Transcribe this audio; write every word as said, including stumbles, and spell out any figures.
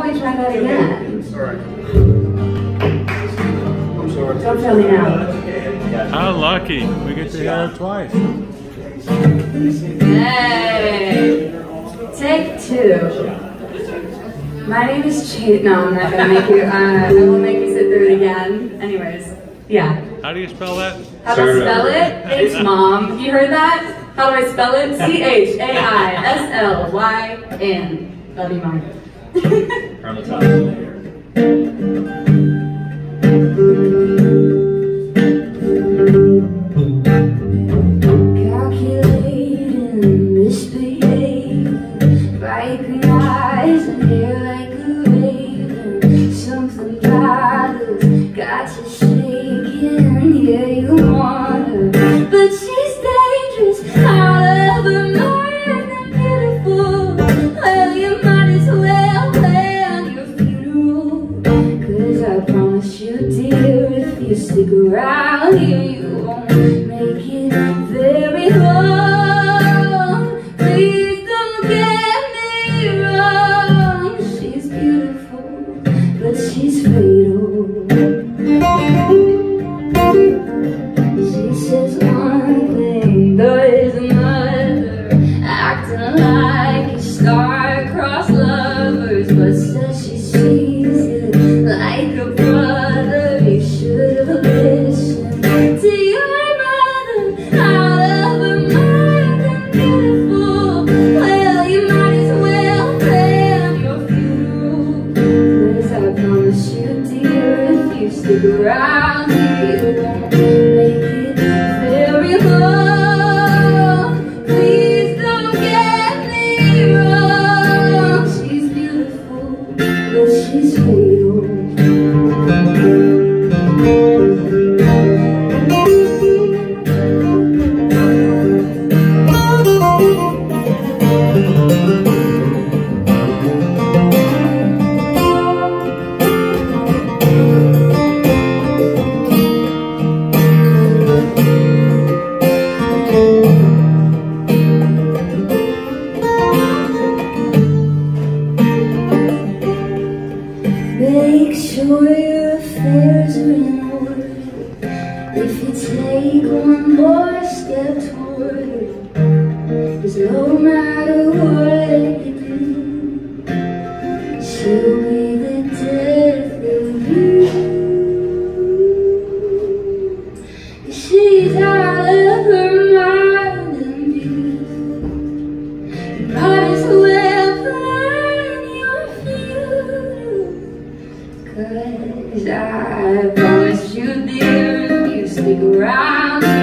we try that again. Sorry. I'm sorry. Don't tell me now. How lucky. We get to hear it twice. Hey. Take two. My name is Chaislyn. No, I'm not gonna make you, uh, I will make you sit through it again. Anyways, yeah. How do you spell that? How to spell it? H mom. You heard that? How do I spell it? C H A I S L Y N. Love you, Mom. From the top. Calculating, misbehaving, viping eyes and hair like a raven. Something about us got you shaking. Yeah, you want her, but she's dangerous. Out of her mind and beautiful. Well, you might as well plan your funeral. Cause I promise you, dear, if you stick around here, you won't make it very long. Please don't get me wrong. She's beautiful, but she's fatal. She says one thing, does another, acting like a star-crossed lovers, but says she sees it like a brother. You should have listened to your mother. Out of her mind and beautiful. Well, you might as well plan your funeral. Cause I promise you, dear, if you stick around here, you won't make it very long. Please don't get me wrong. She's beautiful, but she's fatal. Make sure your affairs are in order. If you take one more step toward her, 'cause no matter what you do, she'll be the death of you. She's out of her mind and beautiful. You might as well plan your funeral. Cause I promise you, dear, if you stick around